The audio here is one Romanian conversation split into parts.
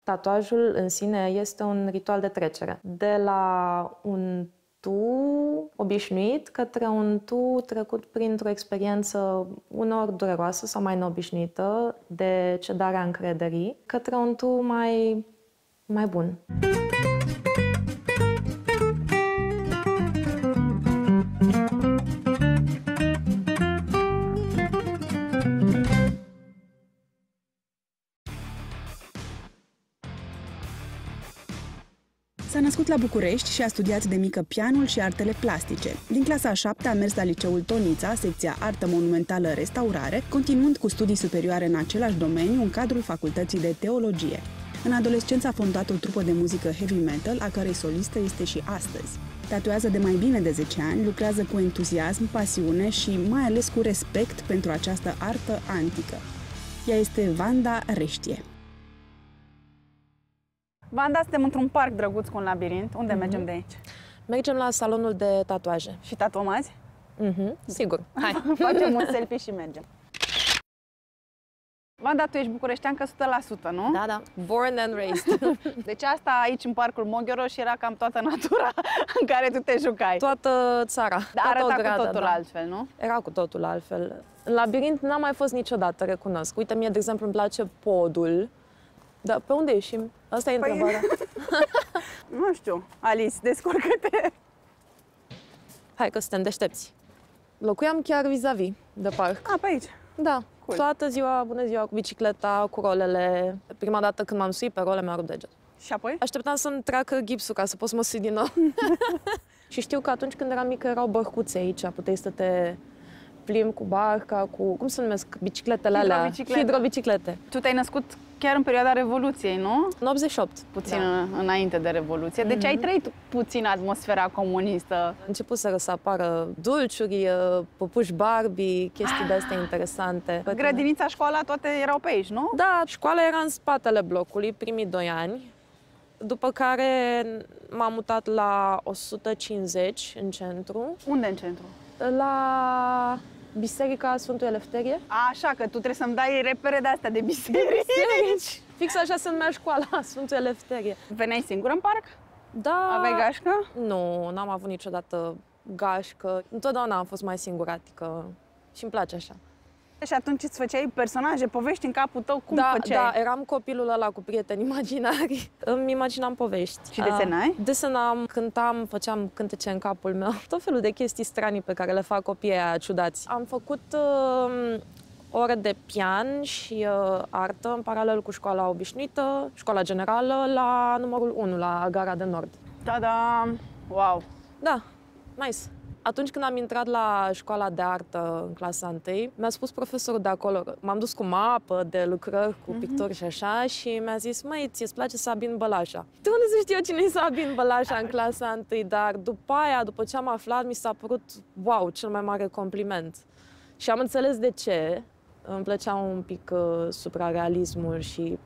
Tatuajul în sine este un ritual de trecere. De la un tu obișnuit către un tu trecut printr-o experiență uneori dureroasă sau mai neobișnuită de cedarea încrederii, către un tu mai bun. S-a născut la București și a studiat de mică pianul și artele plastice. Din clasa a 7-a a mers la liceul Tonița, secția Artă Monumentală Restaurare, continuând cu studii superioare în același domeniu în cadrul Facultății de Teologie. În adolescență a fondat o trupă de muzică heavy metal, a cărei solistă este și astăzi. Tatuează de mai bine de 10 ani, lucrează cu entuziasm, pasiune și mai ales cu respect pentru această artă antică. Ea este Vanda Reștie. Vanda, suntem într-un parc drăguț cu un labirint. Unde mergem de aici? Mergem la salonul de tatuaje. Și tatuăm azi? Sigur. Hai. Facem un selfie și mergem. Vanda, tu ești bucureșteancă 100%, nu? Da. Born and raised. Deci asta aici în parcul Moghioroș era cam toată natura în care tu te jucai. Toată țara. Dar arăta grada, cu totul altfel, nu? Era cu totul altfel. În labirint n-am mai fost niciodată, recunosc. Uite, mie, de exemplu, îmi place podul. Dar pe unde ieșim? Asta e întrebarea. Nu știu. Alice, descurcă-te! Hai că suntem deștepți. Locuiam chiar vis-a-vis de parc. A, pe aici. Da. Cool. Toată ziua, bună ziua, cu bicicleta, cu rolele. Prima dată când m-am suit pe role, mi-a rupt deget. Și apoi? Așteptam să-mi treacă gipsul ca să pot să mă sui din nou. Și știu că atunci când eram mică erau bărcuțe aici, puteai să te plimbi cu barca, cu, cum se numesc, bicicletele alea? Hidrobiciclete. Tu te-ai născut chiar în perioada Revoluției, nu? În 88. Puțin înainte de Revoluție. Deci ai trăit puțin atmosfera comunistă. A început să apară dulciuri, păpuși Barbie, chestii de-astea interesante. Grădinița, școala, toate erau pe aici, nu? Da, școala era în spatele blocului, primii 2 ani. După care m-am mutat la 150 în centru. Unde în centru? La Biserica Sfântul Elefterie. Așa, că tu trebuie să-mi dai repere de-astea de biserici. Fix așa se numea școala, Sfântul Elefterie. Veneai singur în parc? Da. Aveai gașcă? Nu, n-am avut niciodată gașcă. Întotdeauna am fost mai singuratică și îmi place așa. Și atunci îți făceai personaje, povești în capul tău? Cum făceai? Da, eram copilul ăla cu prieteni imaginari. Îmi imaginam povești. Și desenai? Desenam, cântam, făceam cântece în capul meu. Tot felul de chestii stranii pe care le fac copiii aia ciudați. Am făcut ore de pian și artă în paralel cu școala obișnuită, școala generală, la numărul 1, la Gara de Nord. Da, wow! Da, nice. Atunci când am intrat la școala de artă în clasa 1, mi-a spus profesorul de acolo, m-am dus cu mapă de lucrări cu picturi și așa și mi-a zis, măi, ți-e place Sabin Bălașa? De unde să știu eu cine e Sabin Bălașa în clasa 1? Dar după aia, după ce am aflat, mi s-a părut, wow, cel mai mare compliment. Și am înțeles de ce. Îmi plăcea un pic suprarealismul și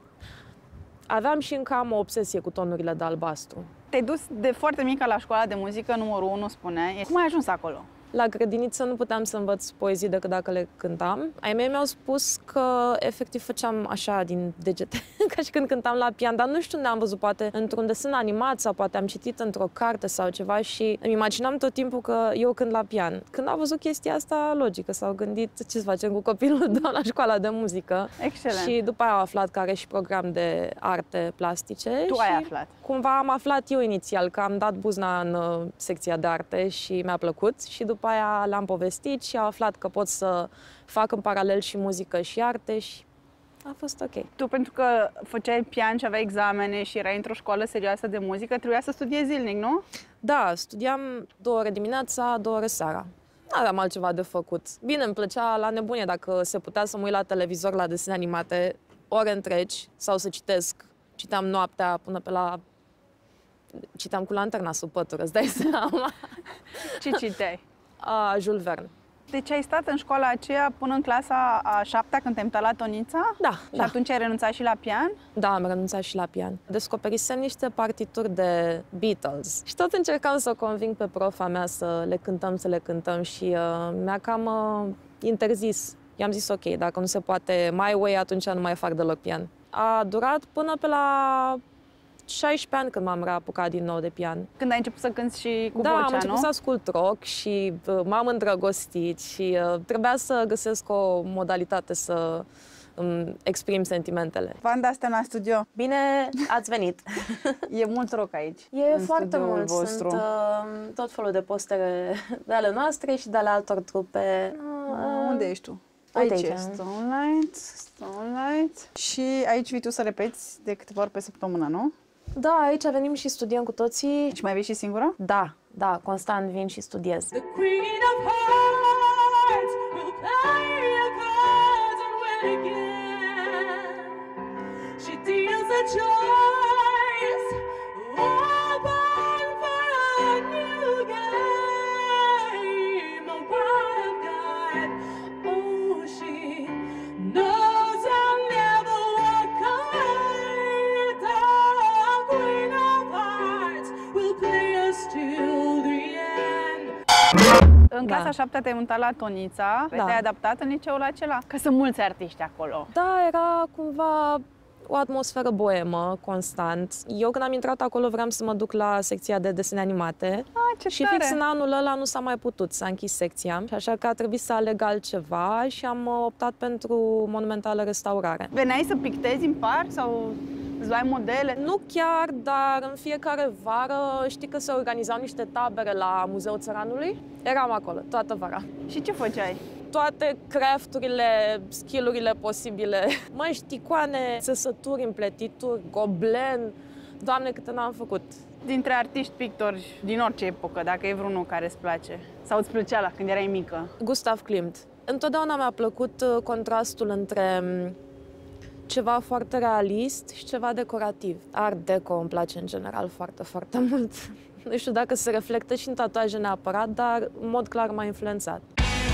aveam și încă am o obsesie cu tonurile de albastru. Te-ai dus de foarte mică la școala de muzică, numărul 1, spuneai. Cum ai ajuns acolo? La grădiniță nu puteam să învăț poezii decât dacă le cântam. Ai mei mi-au spus că efectiv făceam așa din degete, ca și când cântam la pian, dar nu știu unde am văzut, poate într-un desen animat sau poate am citit într-o carte sau ceva și îmi imaginam tot timpul că eu cânt la pian. Când au văzut chestia asta, logică, s-au gândit ce să facem cu copilul de la școala de muzică. Excelent. Și după aia au aflat că are și program de arte plastice. Tu ai aflat? Cumva am aflat eu inițial că am dat buzna în secția de arte și mi-a plăcut și după aia le-am povestit și au aflat că pot să fac în paralel și muzică și arte și a fost ok. Tu, pentru că făceai pian și aveai examene și erai într-o școală serioasă de muzică, trebuia să studiezi zilnic, nu? Da, studiam 2 ore dimineața, 2 ore seara. Nu aveam altceva de făcut. Bine, îmi plăcea la nebunie dacă se putea să mă uit la televizor la desene animate ore întregi sau să citesc. Citeam noaptea până pe la... Citeam cu lanterna sub pătură, îți dai seama. Ce citeai? Jules Verne. Deci ai stat în școala aceea până în clasa a 7-a când te-ai mutat la Tonița? Da. Și atunci ai renunțat și la pian? Da, am renunțat și la pian. Descoperisem niște partituri de Beatles și tot încercam să o conving pe profa mea să le cântăm și mi-a cam interzis. I-am zis ok, dacă nu se poate my way, atunci nu mai fac deloc pian. A durat până pe la 16 ani când m-am reapucat din nou de pian. Când ai început să cânti și cu Da, vocea, am început nu? să ascult rock și m-am îndrăgostit și trebuia să găsesc o modalitate să îmi exprim sentimentele. Vanda, suntem la studio. Bine ați venit! E mult rock aici. E în foarte studioul mult. vostru. Sunt tot felul de postere de ale noastre și de ale altor trupe. Unde ești tu? Uite Aici aici. e Stonelight. Și aici vii tu să repeți de câteva ori pe săptămână, nu? Da, aici venim și studiem cu toții. Și mai vii și singură? Da, constant vin și studiez. The Queen of Hearts will play your cards and win again. She deals a choice, open for a new game. A wild guide, oh, she knows I'll never walk away. The Queen of Hearts will play us till the end. În clasa 7 te-ai mutat la Tonița, Da. te-ai adaptat în liceul acela? Că sunt mulți artiști acolo. Da, era cumva o atmosferă boemă, constant. Eu când am intrat acolo vreau să mă duc la secția de desene animate. Ce Și tare! fix în anul ăla nu s-a mai putut, s-a închis secția. Și așa că a trebuit să aleg altceva și am optat pentru monumentală restaurare. Veneai să pictezi în parc sau îți luai modele? Nu chiar, dar în fiecare vară știi că se organizau niște tabere la Muzeul Țăranului? Eram acolo, toată vara. Și ce făceai? Toate crafturile, skill-urile posibile. Măști, icoane, țesături, împletituri, goblen. Doamne, câte n-am făcut. Dintre artiști pictori din orice epocă, dacă e vreunul care îți place sau îți plăcea la când erai mică? Gustav Klimt. Întotdeauna mi-a plăcut contrastul între ceva foarte realist și ceva decorativ. Art deco îmi place în general foarte, foarte mult. Nu știu dacă se reflectă și în tatuaje neapărat, dar în mod clar m-a influențat.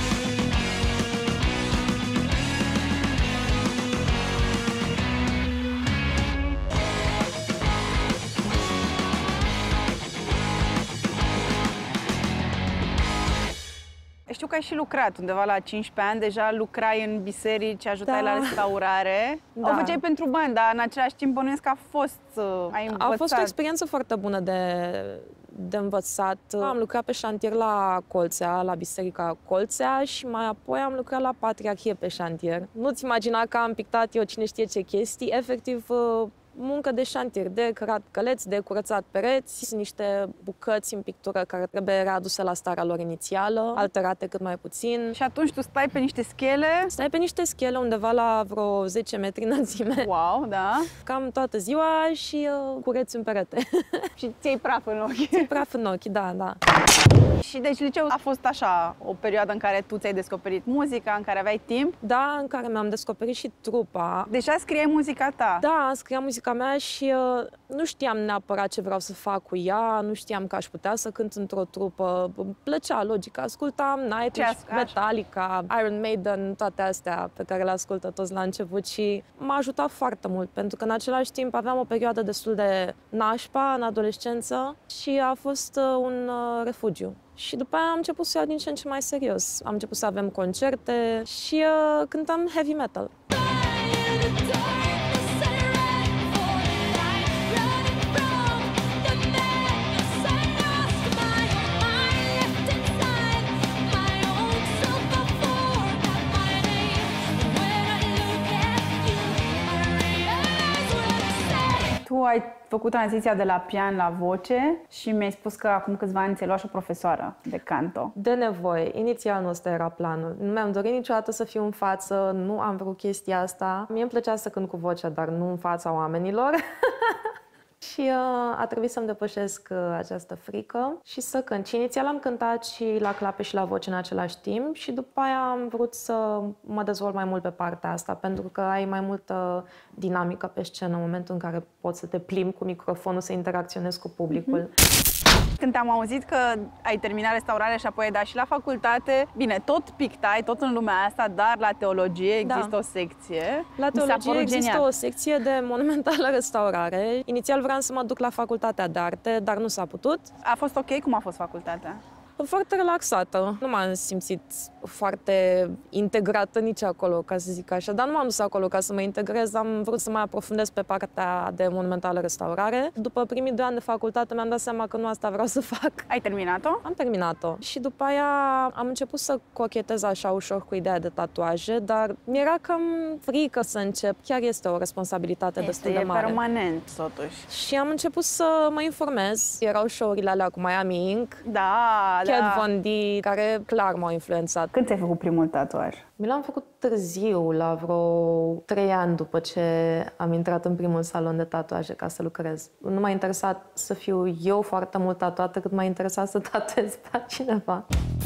Știu că ai și lucrat undeva la 15 ani, deja lucrai în biserici, ajutai Da. la restaurare. Da. O făceai pentru bani, dar în același timp bănuiesc că ai învățat. A fost o experiență foarte bună de învățat. Am lucrat pe șantier la Colțea, la Biserica Colțea și mai apoi am lucrat la Patriarhie pe șantier. Nu-ți imagina că am pictat eu cine știe ce chestii, efectiv muncă de șantier, de cărat căleți, de curățat pereți. Sunt niște bucăți în pictură care trebuie readuse la starea lor inițială, alterate cât mai puțin. Și atunci tu stai pe niște schele. Stai pe niște schele undeva la vreo 10 metri înălțime, Wow, da. cam toată ziua și cureți un perete. Și ți-ai praf în ochi. Praf în ochi, da. Și deci liceul a fost așa, o perioadă în care tu ți-ai descoperit muzica, în care aveai timp. Da, în care mi-am descoperit și trupa. Deja scriai muzica ta. Da, scriam muzica mea și nu știam neapărat ce vreau să fac cu ea, nu știam că aș putea să cânt într-o trupă. Îmi plăcea, logic, ascultam Nightwish, Metallica, Iron Maiden, toate astea pe care le ascultă toți la început și m-a ajutat foarte mult, pentru că în același timp aveam o perioadă destul de nașpa în adolescență și a fost un refugiu. Și după aia am început să iau din ce în ce mai serios. Am început să avem concerte și cântam heavy metal. Tu ai făcut tranziția de la pian la voce și mi-ai spus că acum câțiva ani ți-ai luat și o profesoară de canto. De nevoie. Inițial nu ăsta era planul. Nu mi-am dorit niciodată să fiu în față, nu am vrut chestia asta. Mie îmi plăcea să cânt cu vocea, dar nu în fața oamenilor. Și a trebuit să-mi depășesc această frică și să cânt. Și inițial am cântat și la clape și la voce în același timp și după aia am vrut să mă dezvolt mai mult pe partea asta, pentru că ai mai multă dinamică pe scenă în momentul în care poți să te plimbi cu microfonul, să interacționezi cu publicul. Când te-am auzit că ai terminat restaurarea și apoi ai dat și la facultate, bine, tot pictai, tot în lumea asta, dar la teologie există o secție. La teologie există genial. o secție de monumentală restaurare. Inițial vreau să mă duc la facultatea de arte, dar nu s-a putut. A fost ok? Cum a fost facultatea? Foarte relaxată. Nu m-am simțit foarte integrată nici acolo, ca să zic așa. Dar nu m-am dus acolo ca să mă integrez. Am vrut să mai aprofundez pe partea de monumentală restaurare. După primii 2 ani de facultate mi-am dat seama că nu asta vreau să fac. Ai terminat-o? Am terminat-o. Și după aia am început să cochetez așa ușor cu ideea de tatuaje, dar mi-era cam frică să încep. Chiar este o responsabilitate destul de mare. Permanent, totuși. Și am început să mă informez. Erau show-urile alea cu Miami Ink, Da, Kat da. Von D, care clar m-au influențat. Când ți-ai făcut primul tatuaj? Mi l-am făcut târziu, la vreo 3 ani după ce am intrat în primul salon de tatuaje ca să lucrez. Nu m-a interesat să fiu eu foarte mult tatuată, cât m-a interesat să tatuez pe cineva.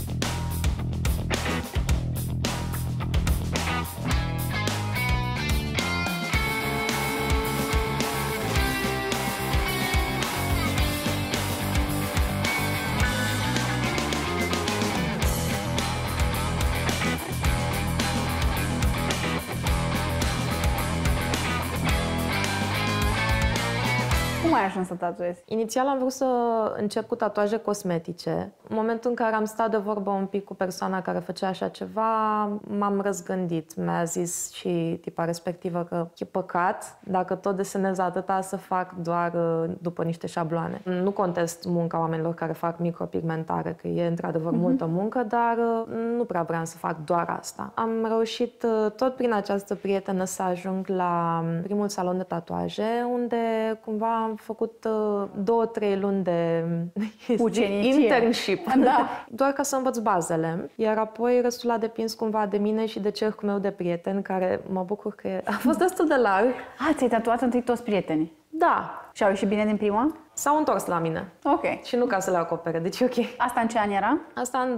Cum ai ajuns să tatuezi? Inițial am vrut să încep cu tatuaje cosmetice. În momentul în care am stat de vorbă un pic cu persoana care făcea așa ceva, m-am răzgândit. Mi-a zis și tipa respectivă că e păcat dacă tot desenez atâta să fac doar după niște șabloane. Nu contest munca oamenilor care fac micropigmentare, că e într-adevăr multă muncă, dar nu prea vreau să fac doar asta. Am reușit tot prin această prietenă să ajung la primul salon de tatuaje, unde cumva am făcut 2-3 luni de Ucenicie. internship. Da. Doar ca să învăț bazele. Iar apoi restul a depins cumva de mine și de cercul meu de prieteni, care mă bucur că a fost destul de larg. Ți-ai tatuat întâi toți prietenii? Da, Și au ieșit bine din prima? s-au întors la mine. Ok. Și nu ca să le acopere, deci e ok. Asta în ce an era? Asta în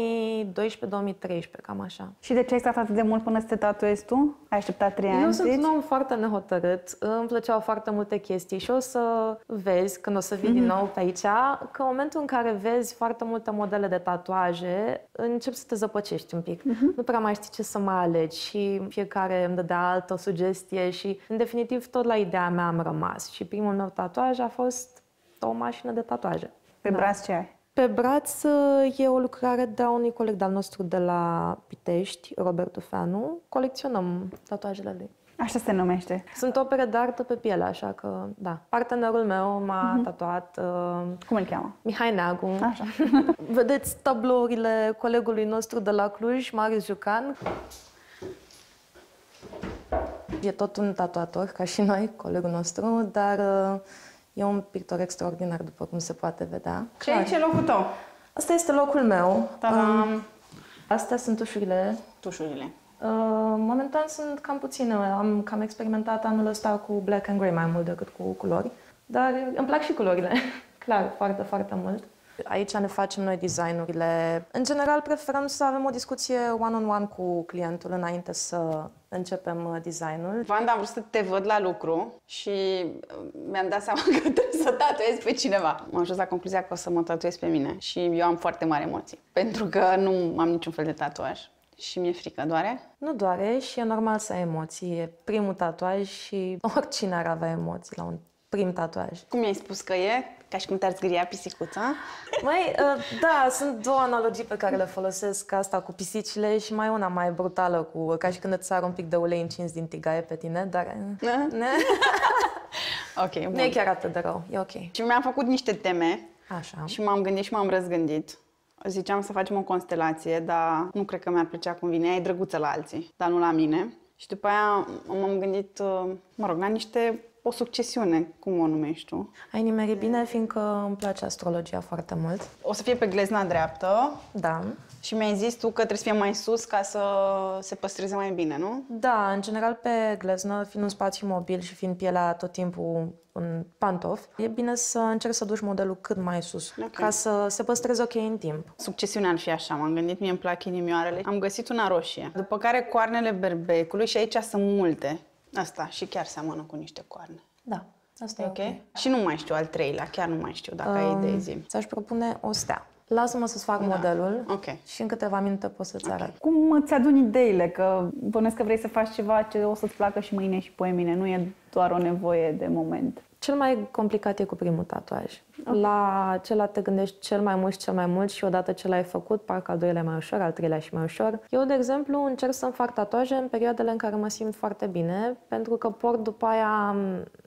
2012-2013, cam așa. Și de ce ai stat atât de mult până să te tatuezi tu? Ai așteptat 3 ani, Eu sunt zici? un om foarte nehotărât, îmi plăceau foarte multe chestii și o să vezi, când o să vii din nou pe aici, că în momentul în care vezi foarte multe modele de tatuaje, începi să te zăpăcești un pic. Nu prea mai știi ce să mai alegi și fiecare îmi dădea altă sugestie și, în definitiv, tot la ideea mea am rămas. Și primul meu tatuaj a fost o mașină de tatuaje. Pe braț ce ai? Pe braț e o lucrare de a unui coleg de-al nostru de la Pitești, Robert Tufeanu. Colecționăm tatuajele lui. Așa se numește. Sunt opere de artă pe piele, așa că, da. Partenerul meu m-a tatuat, Cum îl cheamă? Mihai Neagu. Așa. Vedeți tablourile colegului nostru de la Cluj, Marius Jucan. E tot un tatuator, ca și noi, colegul nostru, dar e un pictor extraordinar, după cum se poate vedea. Ce e locul tău? Asta este locul meu. Ta-dam! Astea sunt tușurile. Tușurile. Momentan sunt cam puține. Am cam experimentat anul ăsta cu black and grey mai mult decât cu culori. Dar îmi plac și culorile. Clar, foarte, foarte mult. Aici ne facem noi designurile. În general, preferăm să avem o discuție one-on-one cu clientul înainte să începem designul. Vanda, am vrut să te văd la lucru și mi-am dat seama că trebuie să tatuez pe cineva. M-am ajuns la concluzia că o să mă tatuez pe mine și eu am foarte mari emoții. Pentru că nu am niciun fel de tatuaj și mi-e frică. Doare? Nu doare și e normal să ai emoții. E primul tatuaj și oricine ar avea emoții la un prim tatuaj. Cum mi-ai spus că e? Ca și cum te-ar zgâria pisicuța? Mai, da, sunt două analogii pe care le folosesc, asta cu pisicile și mai una mai brutală, ca și când îți sar un pic de ulei încins din tigaie pe tine, dar Ok, bun. nu e chiar atât de rău, e ok. Și mi-am făcut niște teme Așa. și m-am gândit și m-am răzgândit. Ziceam să facem o constelație, dar nu cred că mi-ar plăcea cum vine. Ea e drăguță la alții, dar nu la mine. Și după aia m-am gândit, la o succesiune, cum o numești tu. Ai nimerit bine, fiindcă îmi place astrologia foarte mult. O să fie pe glezna dreaptă Da. și mi-ai zis tu că trebuie să fie mai sus ca să se păstreze mai bine, nu? Da, în general pe gleznă, fiind un spațiu mobil și fiind pielea tot timpul în pantofi, e bine să încerci să duci modelul cât mai sus, ca să se păstreze ok în timp. Succesiunea ar fi așa, m-am gândit, mie îmi plac inimioarele. Am găsit una roșie, după care coarnele berbecului și aici sunt multe. Asta și chiar seamănă cu niște coarne. Da, asta e ok. Și nu mai știu al treilea, chiar nu mai știu, dacă ai idei, zi. Ți-aș propune o stea. Lasă-mă să-ți fac modelul și în câteva minute pot să-ți arăt. Cum îți aduni ideile? Că bănuiesc că vrei să faci ceva ce o să-ți placă și mâine și poimine. Nu e doar o nevoie de moment. Cel mai complicat e cu primul tatuaj. La acela te gândești cel mai mult și cel mai mult și odată ce l-ai făcut, parcă al doilea mai ușor, al treilea și mai ușor. Eu, de exemplu, încerc să-mi fac tatuaje în perioadele în care mă simt foarte bine, pentru că port după aia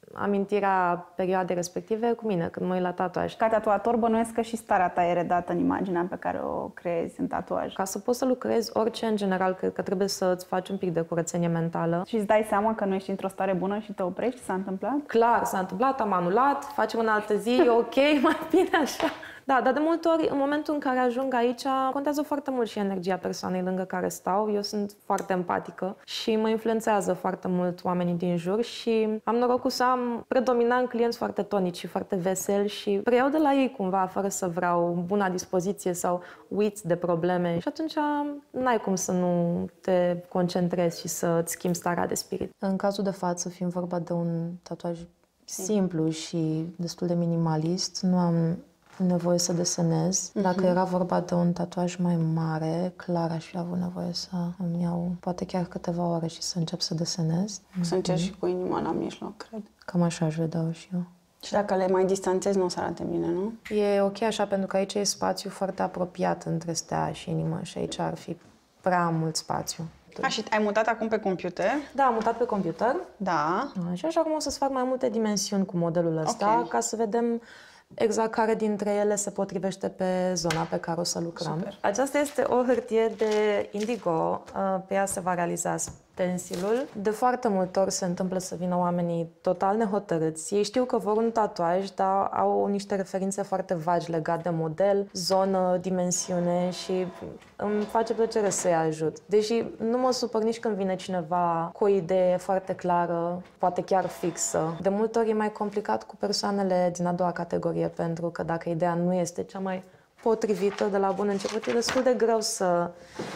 amintirea perioadei respective cu mine, când mă uit la tatuaj. Ca tatuator, bănuiesc că și starea ta e redată în imaginea pe care o creezi în tatuaj. Ca să poți să lucrezi orice, în general, cred că trebuie să-ți faci un pic de curățenie mentală. Și îți dai seama că nu ești într-o stare bună și te oprești? S-a întâmplat? Clar, s-a întâmplat, am anulat, facem în altă zi, e ok, mai bine așa. Da, dar de multe ori, în momentul în care ajung aici, contează foarte mult și energia persoanei lângă care stau. Eu sunt foarte empatică și mă influențează foarte mult oamenii din jur și am norocul să am predominant clienți foarte tonici și foarte veseli și preiau de la ei cumva, fără să vreau buna dispoziție sau uiți de probleme. Și atunci n-ai cum să nu te concentrezi și să-ți schimbi starea de spirit. În cazul de față, fiind vorba de un tatuaj simplu și destul de minimalist, nu am nevoie să desenez. Dacă era vorba de un tatuaj mai mare, clar aș fi avut nevoie să îmi iau poate chiar câteva ore și să încep să desenez. Să încerci și cu inima la mijloc, cred. Cam așa aș vedea și eu. Și dacă le mai distanțezi, nu o să arate bine, nu? E ok așa, pentru că aici e spațiu foarte apropiat între stea și inimă și aici ar fi prea mult spațiu. Și ai mutat acum pe computer? Da, am mutat pe computer. Da. Și așa acum o să-ți fac mai multe dimensiuni cu modelul ăsta, ca să vedem exact care dintre ele se potrivește pe zona pe care o să lucrăm. Super. Aceasta este o hârtie de indigo. Pe ea se va realiza stencilul. De foarte multe ori se întâmplă să vină oamenii total nehotărâți. Ei știu că vor un tatuaj, dar au niște referințe foarte vagi legate de model, zonă, dimensiune și îmi face plăcere să-i ajut. Deși nu mă supăr nici când vine cineva cu o idee foarte clară, poate chiar fixă. De multe ori e mai complicat cu persoanele din a doua categorie, pentru că dacă ideea nu este cea mai potrivită de la bun început, e destul de greu să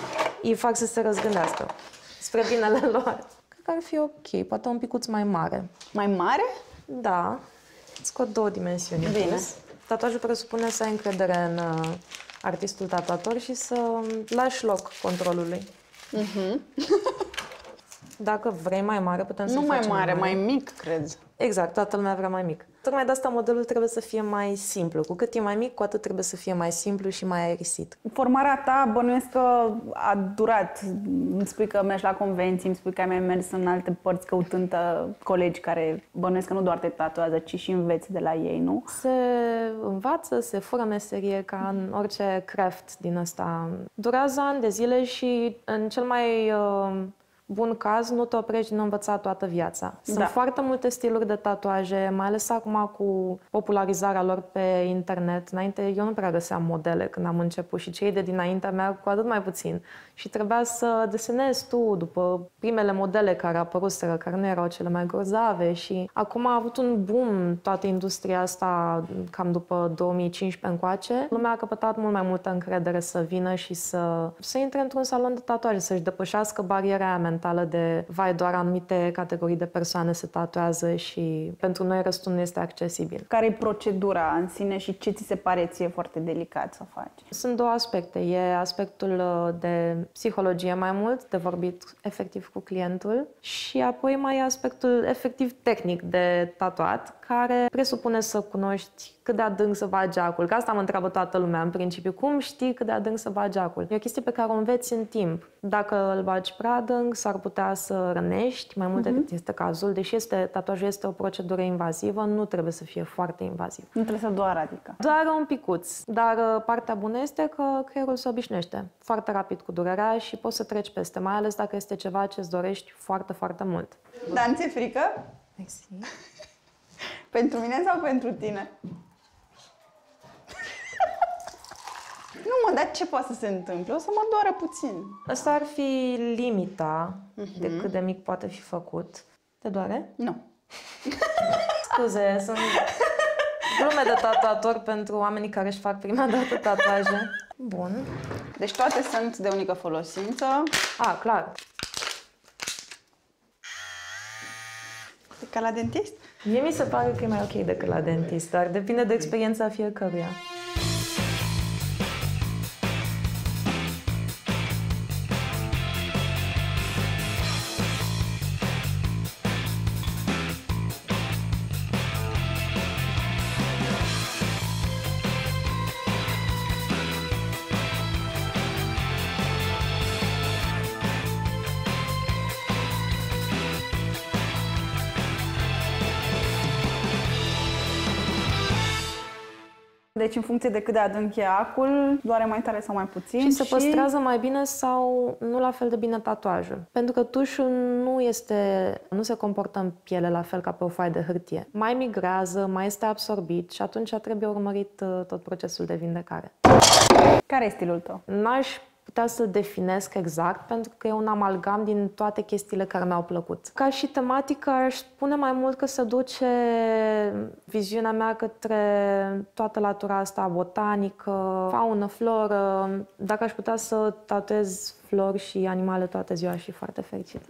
îi fac să se răzgândească spre binele lor. Cred că ar fi ok, poate un picuț mai mare. Mai mare? Da, scot 2 dimensiuni. Bine. Tatuajul presupune să ai încredere în artistul tatuator și să lași loc controlului. Dacă vrei mai mare, putem să Nu mai facem mare, mai mic, cred. Exact, toată lumea vrea mai mic. Tocmai de asta modelul trebuie să fie mai simplu. Cu cât e mai mic, cu atât trebuie să fie mai simplu și mai aerisit. Formarea ta bănuiesc că a durat. Îmi spui că mergi la convenții, îmi spui că ai mai mers în alte părți căutând colegi care bănuiesc că nu doar te tatuează, ci și înveți de la ei, nu? Se învață, se fură meserie ca în orice craft din asta. Durează ani de zile și în cel mai bun caz, nu te oprești din învățat toată viața. Sunt foarte multe stiluri de tatuaje, mai ales acum cu popularizarea lor pe internet. Înainte eu nu prea găseam modele când am început și cei de dinaintea mea cu atât mai puțin. Și trebuia să desenezi tu după primele modele care apăruseră, care nu erau cele mai grozave și acum a avut un boom toată industria asta cam după 2015 încoace. Lumea a căpătat mult mai multă încredere să vină și să intre într-un salon de tatuaje, să-și depășească bariera aia mentală de vai, doar anumite categorii de persoane se tatuează și pentru noi restul nu este accesibil. Care e procedura în sine și ce ți se pare ție foarte delicat să faci? Sunt 2 aspecte. E aspectul de psihologie mai mult, de vorbit efectiv cu clientul și apoi mai e aspectul efectiv tehnic de tatuat, care presupune să cunoști cât de adânc să va geacul. Că asta mă întreabă toată lumea în principiu. Cum știi cât de adânc să va geacul? E o chestie pe care o înveți în timp. Dacă îl bagi prea adânc, s-ar putea să rănești mai mult decât este cazul. Deși tatuajul este o procedură invazivă, nu trebuie să fie foarte invaziv. Nu trebuie să doară, adică. Doar un picuț. Dar partea bună este că creierul se obișnuiește foarte rapid cu durerea și poți să treci peste, mai ales dacă este ceva ce îți dorești foarte, foarte mult. Dar ți-e frică? Mersi. Pentru mine sau pentru tine? Nu mă, dar ce poate să se întâmple? O să mă doară puțin. Asta ar fi limita de cât de mic poate fi făcut. Te doare? Nu. Scuze, sunt glume de tatuator pentru oamenii care își fac prima dată tatuaje. Bun. Deci toate sunt de unică folosință. Clar. E ca la dentist? Mie mi se pare că e mai ok decât la dentist, dar depinde de experiența fiecăruia. Deci în funcție de cât de adânc e acul, doare mai tare sau mai puțin. Și se păstrează mai bine sau nu la fel de bine tatuajul. Pentru că tușul nu se comportă în piele la fel ca pe o foaie de hârtie. Mai migrează, mai este absorbit și atunci trebuie urmărit tot procesul de vindecare. Care e stilul tău? N-aș putea să-l definesc exact, pentru că e un amalgam din toate chestiile care mi-au plăcut. Ca și tematică, aș spune mai mult că se duce viziunea mea către toată latura asta botanică, faună, floră. Dacă aș putea să tatuez flori și animale toată ziua, aș fi foarte fericită.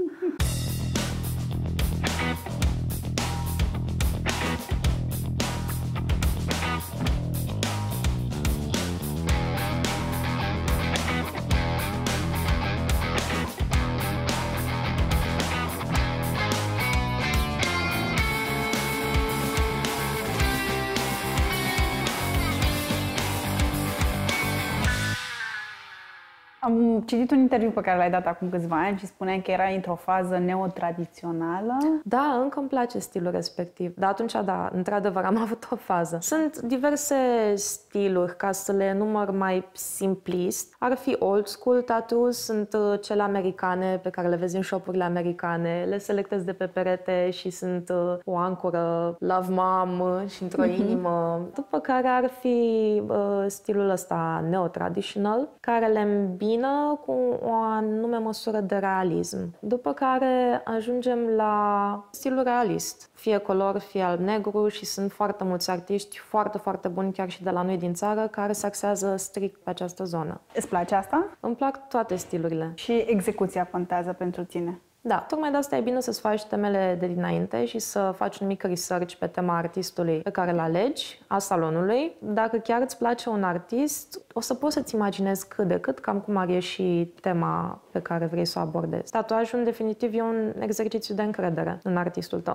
Am citit un interviu pe care l-ai dat acum câțiva ani și spuneai că erai într-o fază neotradițională. Da, încă îmi place stilul respectiv. Dar atunci, da, într-adevăr, am avut o fază. Sunt diverse stiluri, ca să le număr mai simplist. Ar fi old school tattoos, sunt cele americane pe care le vezi în shop-urile americane. Le selectez de pe perete și sunt o ancoră love mom și într-o inimă. După care ar fi stilul ăsta neotraditional, care le îmbină cu o anume măsură de realism. După care ajungem la stilul realist. Fie color, fie alb-negru și sunt foarte mulți artiști foarte, foarte buni, chiar și de la noi din țară, care se axează strict pe această zonă. Îți place asta? Îmi plac toate stilurile. Și execuția contează pentru tine? Da, tocmai de asta e bine să-ți faci temele de dinainte și să faci un mic research pe tema artistului pe care îl alegi, a salonului. Dacă chiar îți place un artist, o să poți să-ți imaginezi cât de cât cam cum ar ieși tema pe care vrei să o abordezi. Tatuajul, în definitiv, e un exercițiu de încredere în artistul tău.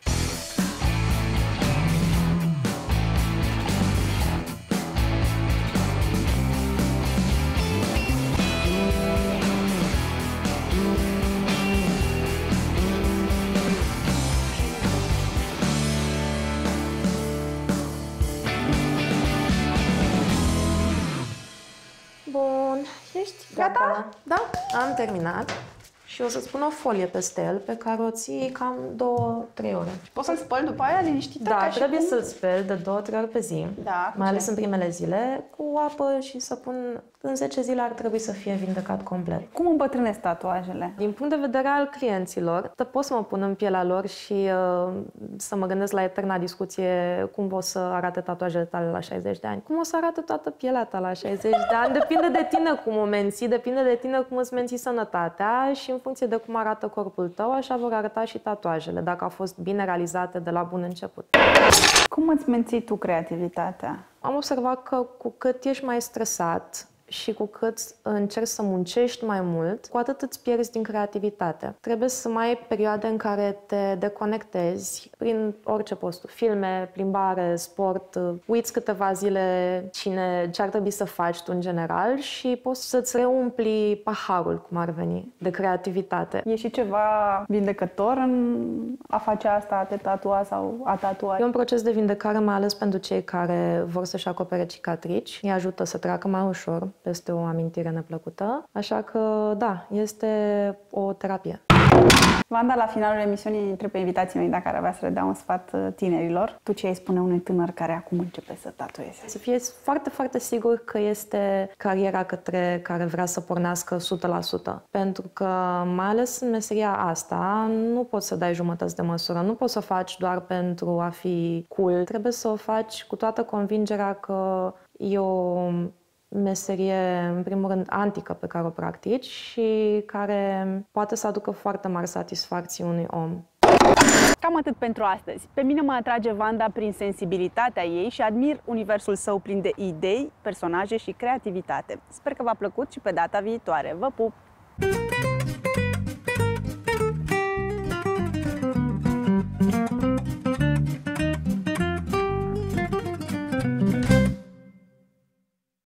Bun, ești Gata? Da, am terminat. Și o să-ți pun o folie peste el pe care o ții cam 2-3 ore. Poți să-l spăl după aia liniștită? Da, ca și trebuie cum? să-l speli de 2-3 ori pe zi, Da, mai ales ce? în primele zile, cu apă și săpun. În 10 zile ar trebui să fie vindecat complet. Cum îmbătrânesc tatuajele? Din punct de vedere al clienților, pot să mă pun în pielea lor și să mă gândesc la eterna discuție cum o să arate tatuajele tale la 60 de ani. Cum o să arate toată pielea ta la 60 de ani? Depinde de tine cum o menții, depinde de tine cum îți menții sănătatea și în funcție de cum arată corpul tău, așa vor arăta și tatuajele, dacă au fost bine realizate de la bun început. Cum îți menții tu creativitatea? Am observat că cu cât ești mai stresat și cu cât încerci să muncești mai mult, cu atât îți pierzi din creativitate. Trebuie să mai ai perioade în care te deconectezi prin orice post, filme, plimbare, sport, uiți câteva zile ce ar trebui să faci tu în general și poți să-ți reumpli paharul, cum ar veni, de creativitate. E și ceva vindecător în a face asta, a te tatua sau a tatua? E un proces de vindecare, mai ales pentru cei care vor să-și acopere cicatrici. Îi ajută să treacă mai ușor peste o amintire neplăcută. Așa că, da, este o terapie. Vanda, la finalul emisiunii întreb pe invitații mei dacă ar avea să le dea un sfat tinerilor. Tu ce ai spune unui tânăr care acum începe să tatueze? Să fie foarte, foarte sigur că este cariera către care vrea să pornească 100%. Pentru că, mai ales în meseria asta, nu poți să dai jumătăți de măsură. Nu poți să o faci doar pentru a fi cool. Trebuie să o faci cu toată convingerea că e o meserie, în primul rând, antică pe care o practici și care poate să aducă foarte mari satisfacții unui om. Cam atât pentru astăzi. Pe mine mă atrage Vanda prin sensibilitatea ei și admir universul său plin de idei, personaje și creativitate. Sper că v-a plăcut și pe data viitoare. Vă pup!